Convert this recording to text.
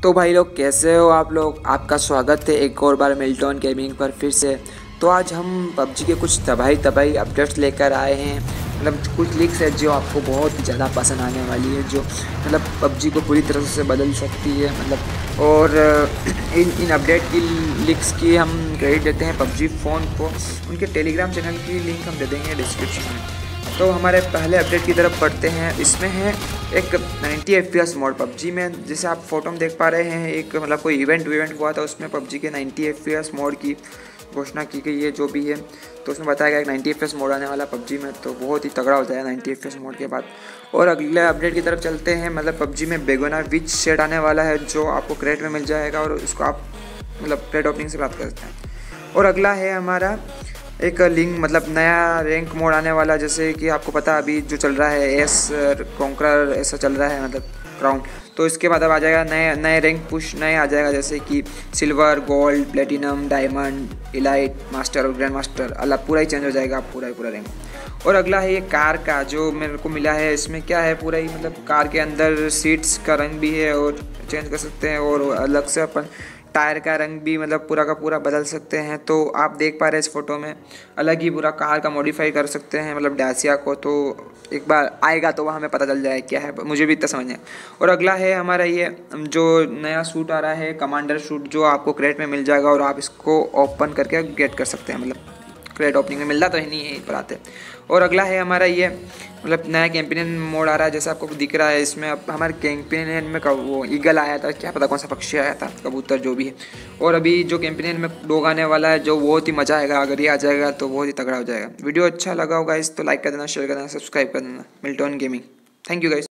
तो भाई लोग कैसे हो आप लोग। आपका स्वागत है एक और बार मिल्टन गेमिंग पर फिर से। तो आज हम पबजी के कुछ तबाही अपडेट्स लेकर आए हैं। मतलब कुछ लीक्स है जो आपको बहुत ही ज़्यादा पसंद आने वाली है, जो मतलब पबजी को पूरी तरह से बदल सकती है। मतलब और इन अपडेट की लीक्स की हम क्रेडिट देते हैं पबजी फ़ोन को। उनके टेलीग्राम चैनल की लिंक हम दे देंगे डिस्क्रिप्शन में। तो हमारे पहले अपडेट की तरफ बढ़ते हैं। इसमें है एक 90 FPS मोड पबजी में। जैसे आप फोटो में देख पा रहे हैं, एक मतलब कोई इवेंट हुआ था, उसमें पबजी के 90 FPS मोड की घोषणा की गई है जो भी है। तो उसमें बताया गया 90 FPS मोड आने वाला पबजी में, तो बहुत ही तगड़ा हो जाएगा 90 FPS मोड के बाद। और अगले अपडेट की तरफ चलते हैं। मतलब पबजी में बेगोना विच सेट आने वाला है जो आपको क्रेट में मिल जाएगा और उसको आप मतलब क्रेट ओपनिंग से प्राप्त कर सकते हैं। और अगला है हमारा एक लिंक, मतलब नया रैंक मोड आने वाला। जैसे कि आपको पता अभी जो चल रहा है एस कॉन्करर ऐसा चल रहा है, मतलब क्राउन। तो इसके बाद अब आ जाएगा नए रैंक पुश नए आ जाएगा, जैसे कि silver, gold, platinum, diamond, elite, master और ग्रैंड मास्टर। अलग पूरा ही चेंज हो जाएगा पूरा रैंक। और अगला है ये कार का जो मेरे को मिला है। इसमें क्या है, पूरा ही मतलब कार के अंदर सीट्स का रंग भी है और चेंज कर सकते हैं, और अलग से अपन टायर का रंग भी मतलब पूरा का पूरा बदल सकते हैं। तो आप देख पा रहे हैं इस फोटो में अलग ही पूरा कार का मॉडिफाई कर सकते हैं, मतलब डासिया को। तो एक बार आएगा तो वहाँ हमें पता चल जाए क्या है, मुझे भी इतना समझ नहीं। और अगला है हमारा ये जो नया सूट आ रहा है कमांडर सूट, जो आपको क्रेट में मिल जाएगा और आप इसको ओपन करके गेट कर सकते हैं। मतलब क्रेट ओपनिंग में मिलता तो ही नहीं है पर आते। और अगला है हमारा ये मतलब नया कैंपेनियन मोड आ रहा है, जैसा आपको दिख रहा है। इसमें अब हमारे कैंपेनियन में वो ईगल आया था, क्या पता कौन सा पक्षी आया था, कबूतर जो भी है। और अभी जो कैंपेनियन में डॉग आने वाला है, जो बहुत ही मज़ा आएगा। अगर ये आ जाएगा तो बहुत ही तगड़ा हो जाएगा। वीडियो अच्छा लगा होगा इस तो लाइक कर देना, शेयर कर देना, सब्सक्राइब कर देना। Milton gaming, thank you guys.